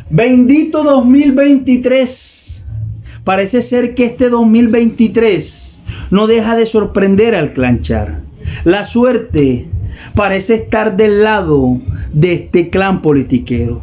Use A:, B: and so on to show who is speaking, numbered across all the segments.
A: Bendito 2023. Parece ser que este 2023 no deja de sorprender al clan Char. La suerte parece estar del lado de este clan politiquero.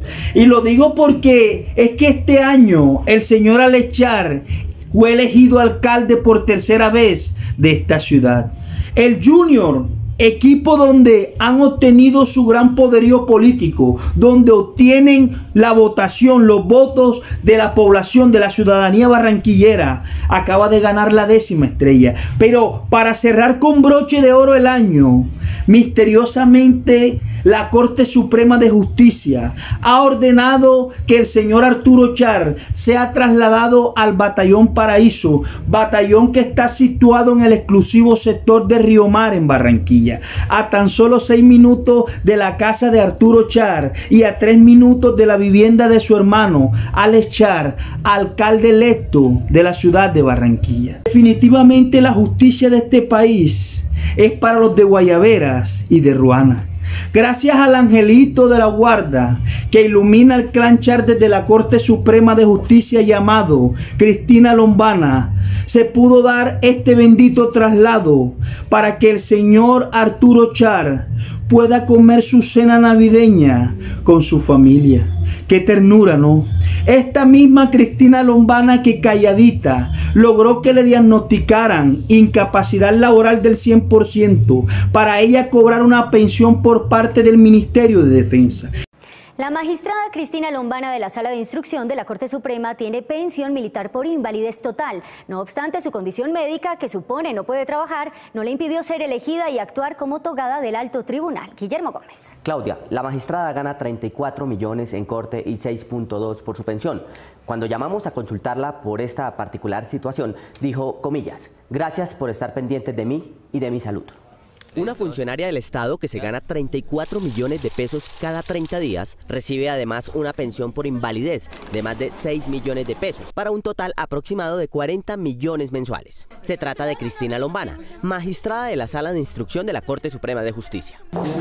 A: Y lo digo porque es que este año el señor Alex Char fue elegido alcalde por tercera vez de esta ciudad. El Junior, equipo donde han obtenido su gran poderío político, donde obtienen la votación, los votos de la población, de la ciudadanía barranquillera, acaba de ganar la 10ª estrella. Pero para cerrar con broche de oro el año, misteriosamente la Corte Suprema de Justicia ha ordenado que el señor Arturo Char sea trasladado al Batallón Paraíso, batallón que está situado en el exclusivo sector de Río Mar en Barranquilla, a tan solo 6 minutos de la casa de Arturo Char y a 3 minutos de la vivienda de su hermano Alex Char, alcalde electo de la ciudad de Barranquilla. Definitivamente la justicia de este país es para los de Guayaberas y de Ruana. Gracias al angelito de la guarda que ilumina el clan Char desde la Corte Suprema de Justicia llamado Cristina Lombana, se pudo dar este bendito traslado para que el señor Arturo Char pueda comer su cena navideña con su familia. Qué ternura, ¿no? Esta misma Cristina Lombana que calladita logró que le diagnosticaran incapacidad laboral del 100% para ella cobrar una pensión por parte del Ministerio de Defensa.
B: La magistrada Cristina Lombana de la Sala de Instrucción de la Corte Suprema tiene pensión militar por invalidez total. No obstante, su condición médica, que supone no puede trabajar, no le impidió ser elegida y actuar como togada del alto tribunal. Guillermo Gómez.
C: Claudia, la magistrada gana 34 millones en corte y 6.2 por su pensión. Cuando llamamos a consultarla por esta particular situación, dijo, comillas, gracias por estar pendientes de mí y de mi salud. Una funcionaria del Estado que se gana 34 millones de pesos cada 30 días recibe además una pensión por invalidez de más de 6 millones de pesos, para un total aproximado de 40 millones mensuales. Se trata de Cristina Lombana, magistrada de la Sala de Instrucción de la Corte Suprema de Justicia.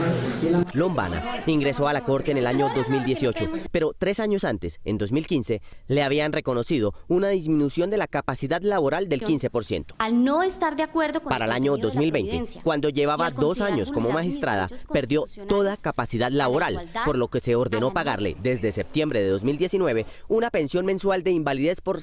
C: Lombana ingresó a la Corte en el año 2018, pero 3 años antes, en 2015, le habían reconocido una disminución de la capacidad laboral del 15%.
D: Al no estar de acuerdo con
C: para el año 2020, cuando llevaba 2 años como magistrada, perdió toda capacidad laboral, por lo que se ordenó pagarle desde septiembre de 2019 una pensión mensual de invalidez por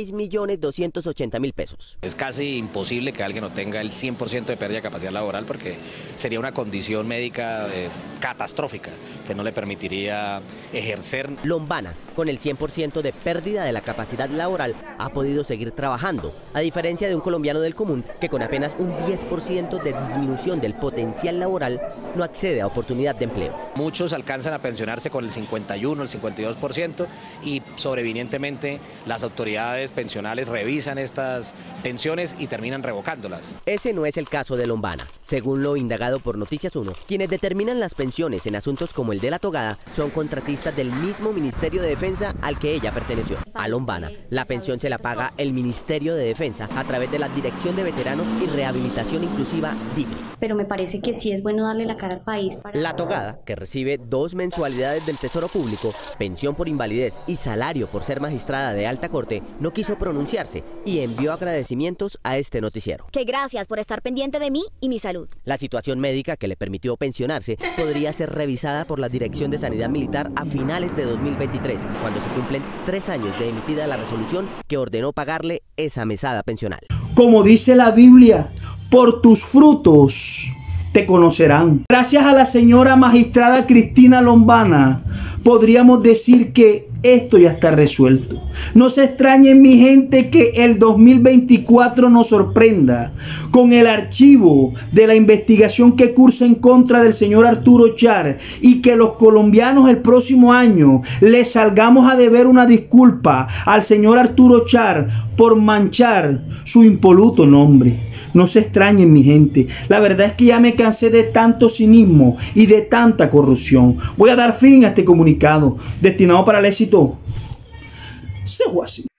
C: 6.280.000 pesos.
E: Es casi imposible que alguien no tenga el 100% de pérdida de capacidad laboral, porque sería una condición médica catastrófica que no le permitiría ejercer.
C: Lombana, con el 100% de pérdida de la capacidad laboral, ha podido seguir trabajando, a diferencia de un colombiano del común que con apenas un 10% de disminución del potencial laboral no accede a oportunidad de empleo.
E: Muchos alcanzan a pensionarse con el 51, el 52% y sobrevinientemente las autoridades pensionales revisan estas pensiones y terminan revocándolas.
C: Ese no es el caso de Lombana. Según lo indagado por Noticias 1, quienes determinan las pensiones en asuntos como el de la togada son contratistas del mismo Ministerio de Defensa al que ella perteneció. A Lombana, la pensión se la paga el Ministerio de Defensa a través de la Dirección de Veteranos y Rehabilitación Inclusiva, DIVRI.
D: Pero me parece que sí es bueno darle la cara al país.
C: La togada, que recibe 2 mensualidades del Tesoro Público, pensión por invalidez y salario por ser magistrada de alta corte, no quiso pronunciarse y envió agradecimientos a este noticiero.
B: Que gracias por estar pendiente de mí y mi salud.
C: La situación médica que le permitió pensionarse podría ser revisada por la Dirección de Sanidad Militar a finales de 2023, cuando se cumplen 3 años de emitida la resolución que ordenó pagarle esa mesada pensional.
A: Como dice la Biblia, por tus frutos te conocerán. Gracias a la señora magistrada Cristina Lombana, podríamos decir que esto ya está resuelto. No se extrañen, mi gente, que el 2024 nos sorprenda con el archivo de la investigación que cursa en contra del señor Arturo Char y que los colombianos el próximo año le salgamos a deber una disculpa al señor Arturo Char por manchar su impoluto nombre. No se extrañen, mi gente. La verdad es que ya me cansé de tanto cinismo y de tanta corrupción. Voy a dar fin a este comunicado destinado para el éxito. Se fue así.